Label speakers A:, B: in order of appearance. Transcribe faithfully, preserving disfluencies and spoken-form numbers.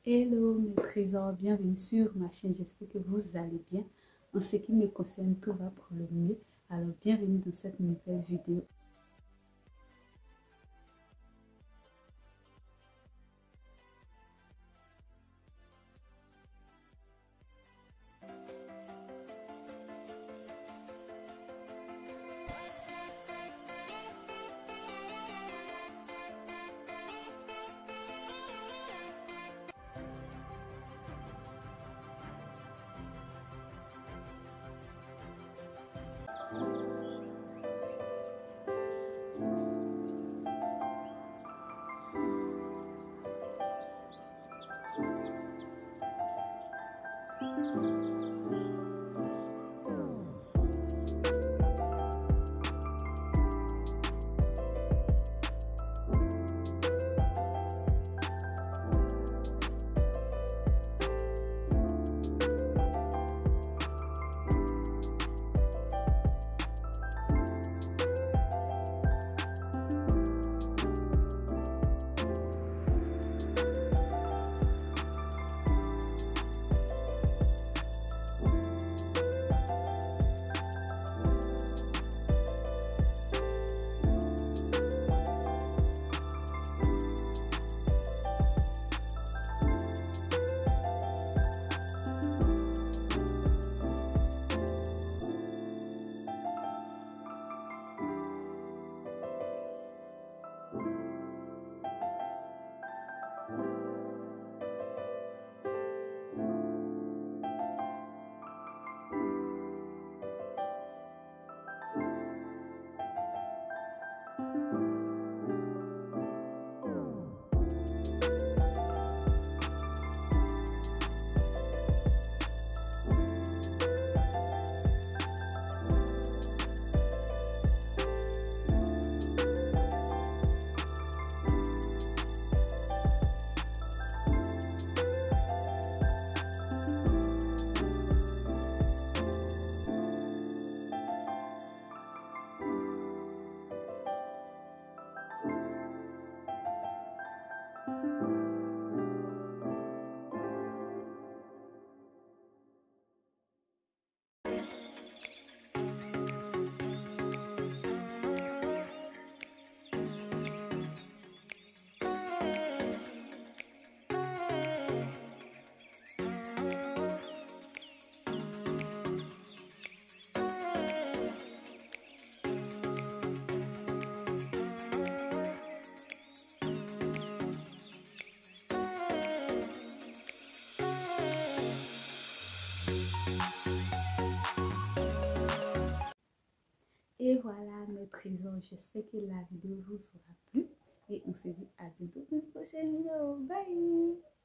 A: Hello mes trésors, bienvenue sur ma chaîne, j'espère que vous allez bien. En ce qui me concerne, tout va pour le mieux. Alors bienvenue dans cette nouvelle vidéo. Et voilà mes trésors, j'espère que la vidéo vous aura plu et on se dit à bientôt pour une prochaine vidéo. Bye!